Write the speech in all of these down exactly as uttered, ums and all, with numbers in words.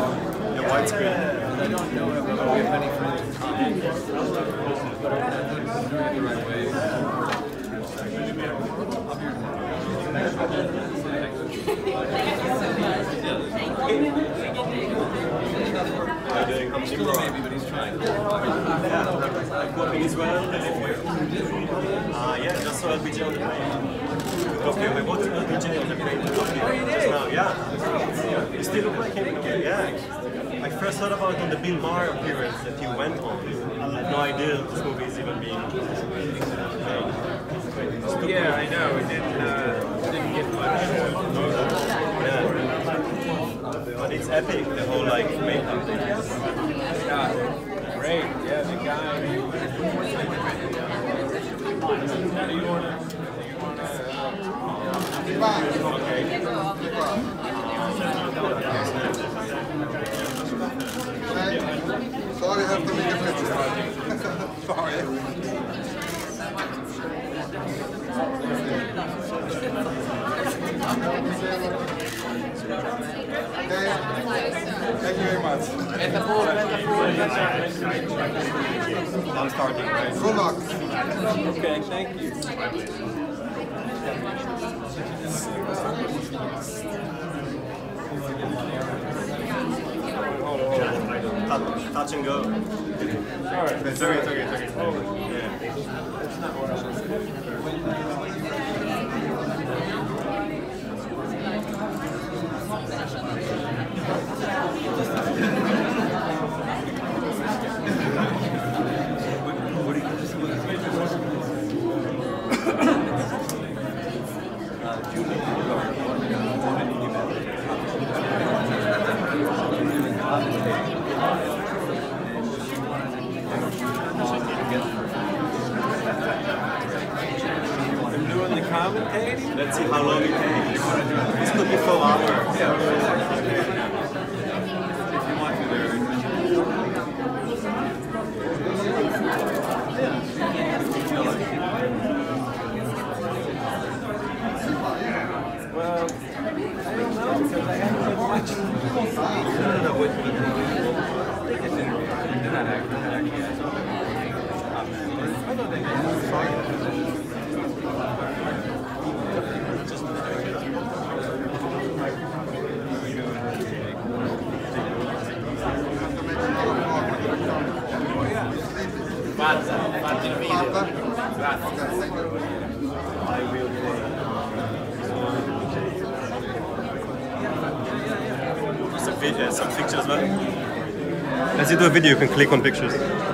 Yeah, widescreen. I don't know if we have many friends in common. But I'm doing it the right way. I'm still a baby, but he's trying. Yeah, I'm working as well. Uh, yeah, just saw L P J on the plane. Okay, I watched L P J on the plane. Just now, yeah. You still look like him? Yeah. I first heard about it on the Bill Maher appearance that you went on. I had no idea this movie is even being made. Yeah, I know. It didn't, uh, didn't get much. Yeah. But it's epic, the whole like makeup thing. Yeah, great. Yeah, the guy. Do you want to? Do you want to? Okay. Sorry, I have to make a picture. Sorry. Okay. Thank you very much. I'm starting, right? Good luck. Okay, thank you. Touch, touch and go. Sorry. It's okay, it's okay, it's okay. Yeah. That's not what I was Let's see how long it takes. This could be four hours. Yeah. If you want to there. Well, I don't know because I haven't been watching. I don't know what they're not acting. I thought they did. Fatta, fatti il video. Grazie. I will take some, video, some pictures as well. As you do a video, you can click on pictures.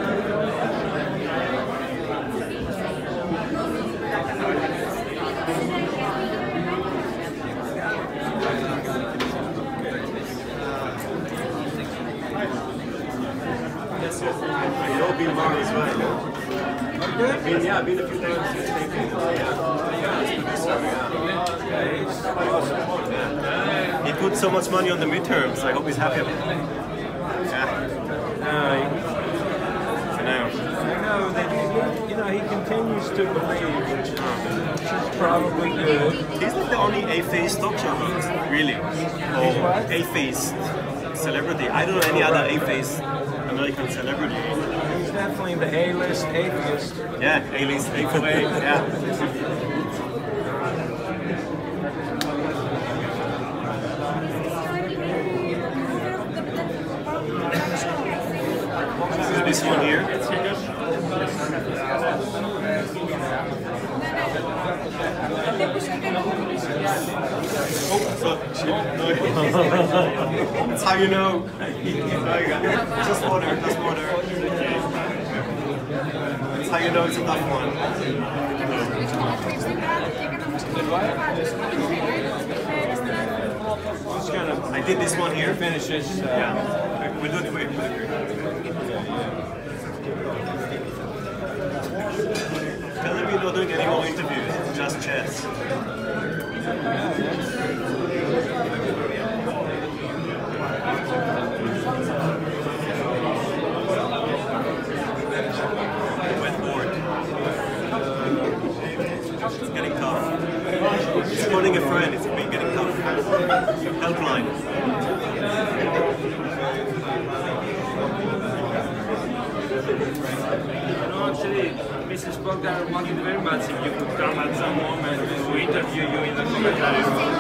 Yes, yes. I know Bill Maher as well. I've been, yeah, I've been a few times since taping. Yeah. He put so much money on the midterms. I hope he's happy about it. Yeah. Uh, I know. I know that he, you know, he continues to believe, which is probably good. He's not the only A-faced talk show host, really. Or A-faced celebrity. I don't know any other A-faced American celebrity. He's definitely the A-list atheist. Yeah, A-list, A-for A, yeah. This one here. Oh, so, that's how you know. Just water, just water. That's how you know it's a tough one. Just kind of, I did this one here. Finish this. Uh, yeah. We'll do it quick. Tell them you're not doing any more interviews, it's just chess. Went bored. It's getting tough. It's calling a friend, it's getting tough. Helpline. Actually, Mister Spock, I wanted very much if you could come at some moment to interview you in the commentary room.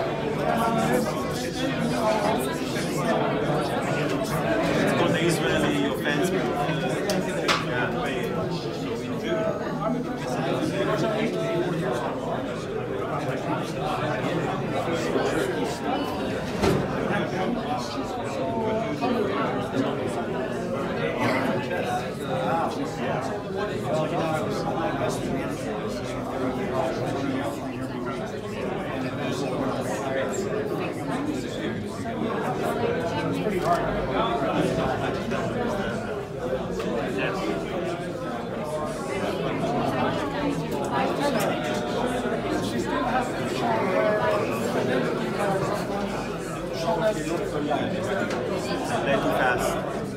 It's called the Israeli offense. Yeah, It's pretty hard. She still has to show they're too fast.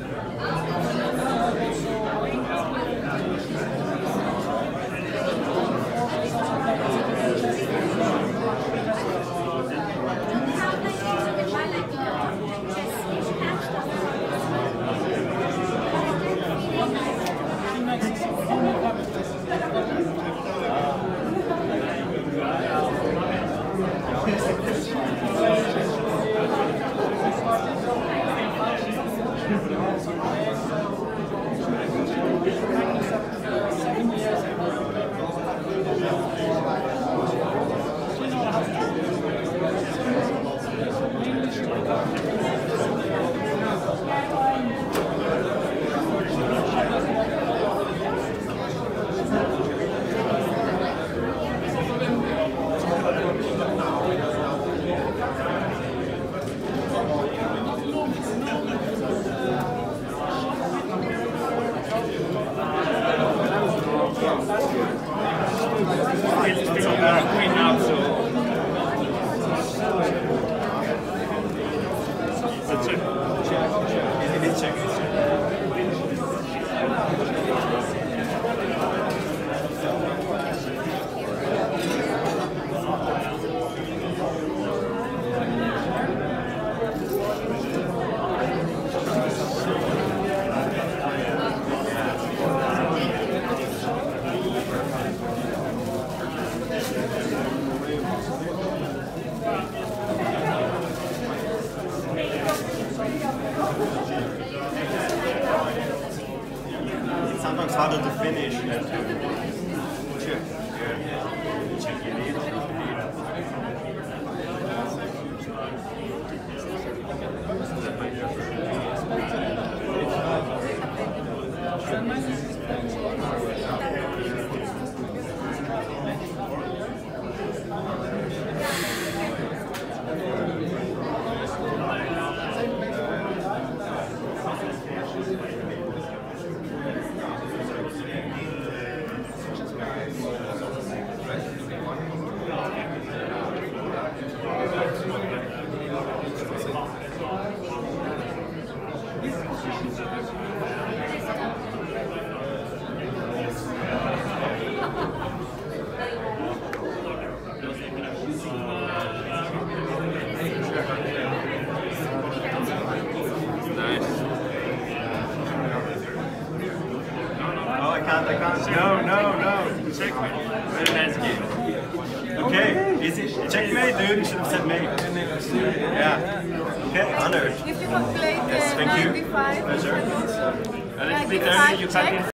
Sometimes harder to finish than to check. Yeah. Check your needle. No, no, no. Checkmate. Very nice game. Okay, easy. Checkmate, dude. You should have said mate. Yeah. Okay, honored. If you can play the yes, thank you. ninety-five, pleasure. A little bit early, you can't